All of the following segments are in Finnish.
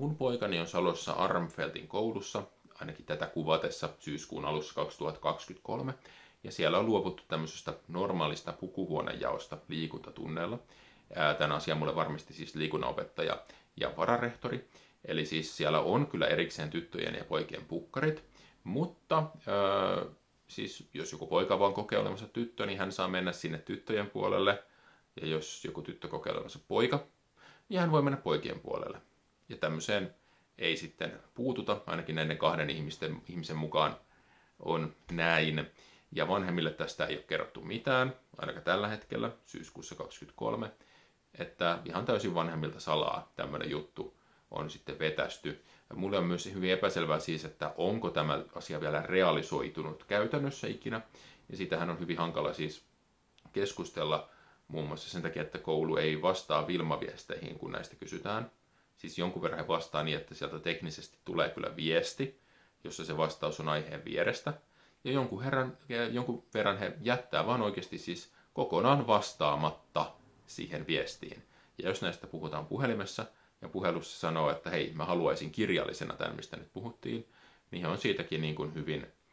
mun poikani on Salossa Armfeltin koulussa, ainakin tätä kuvatessa syyskuun alussa 2023, ja siellä on luovuttu tämmöisestä normaalista pukuhuonejaosta liikuntatunneilla. Tämän asian mulle varmisti siis liikunnanopettaja ja vararehtori, eli siis siellä on kyllä erikseen tyttöjen ja poikien pukkarit, mutta siis jos joku poika vaan kokee olevansa tyttö, niin hän saa mennä sinne tyttöjen puolelle, ja jos joku tyttö kokee olevansa poika, niin hän voi mennä poikien puolelle. Ja tämmöiseen ei sitten puututa, ainakin näiden kahden ihmisen mukaan on näin. Ja vanhemmille tästä ei ole kerrottu mitään, ainakaan tällä hetkellä, syyskuussa 2023, että ihan täysin vanhemmilta salaa tämmöinen juttu on sitten vetästy. Ja mulle on myös hyvin epäselvää siis, että onko tämä asia vielä realisoitunut käytännössä ikinä. Ja siitähän on hyvin hankala siis keskustella muun muassa sen takia, että koulu ei vastaa Wilma-viesteihin, kun näistä kysytään. Siis jonkun verran he vastaa niin, että sieltä teknisesti tulee kyllä viesti, jossa se vastaus on aiheen vierestä. Ja jonkun verran he jättää vaan oikeasti siis kokonaan vastaamatta siihen viestiin. Ja jos näistä puhutaan puhelimessa ja puhelussa sanoo, että hei, mä haluaisin kirjallisena tämän, mistä nyt puhuttiin, niin he on siitäkin niin kuin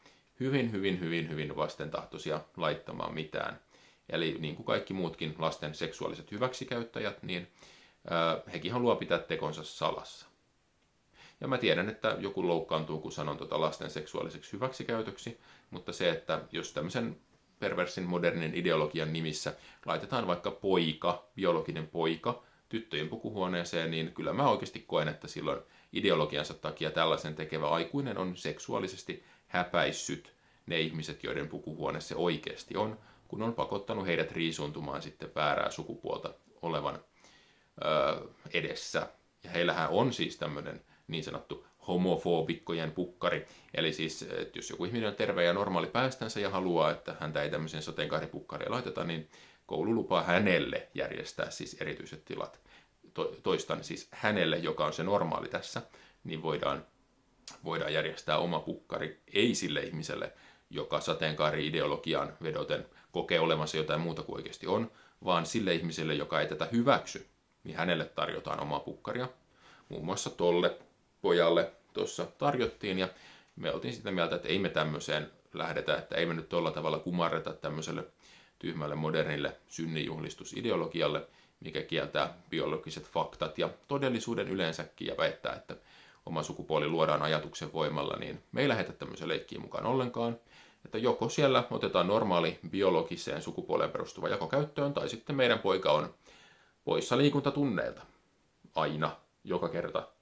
hyvin vastentahtoisia laittamaan mitään. Eli niin kuin kaikki muutkin lasten seksuaaliset hyväksikäyttäjät, niin hekin haluaa pitää tekonsa salassa. Ja mä tiedän, että joku loukkaantuu, kun sanon lasten seksuaaliseksi hyväksikäytöksi, mutta se, että jos tämmöisen perversin modernin ideologian nimissä laitetaan vaikka poika, biologinen poika, tyttöjen pukuhuoneeseen, niin kyllä mä oikeasti koen, että silloin ideologiansa takia tällaisen tekevä aikuinen on seksuaalisesti häpäissyt ne ihmiset, joiden pukuhuone se oikeasti on, kun on pakottanut heidät riisuuntumaan sitten väärää sukupuolta olevan edessä. Ja heillähän on siis tämmöinen niin sanottu homofobikkojen pukkari. Eli siis, että jos joku ihminen on terve ja normaali päästänsä ja haluaa, että häntä ei tämmöiseen sateenkaaripukkariin laiteta, niin koulu lupaa hänelle järjestää siis erityiset tilat. Toistan siis hänelle, joka on se normaali tässä, niin voidaan järjestää oma pukkari. Ei sille ihmiselle, joka sateenkaari-ideologiaan vedoten kokee olevansa jotain muuta kuin oikeasti on, vaan sille ihmiselle, joka ei tätä hyväksy, niin hänelle tarjotaan omaa pukkaria. Muun muassa tolle pojalle tuossa tarjottiin, ja me oltiin sitä mieltä, että ei me tämmöiseen lähdetä, että ei me nyt tolla tavalla kumarreta tämmöiselle tyhmälle modernille synninjuhlistusideologialle, mikä kieltää biologiset faktat ja todellisuuden yleensäkin ja väittää, että oma sukupuoli luodaan ajatuksen voimalla, niin me ei lähdetä tämmöiseen leikkiin mukaan ollenkaan. Että joko siellä otetaan normaali biologiseen sukupuoleen perustuva jako käyttöön, tai sitten meidän poika on poissa liikuntatunneilta. Aina, joka kerta.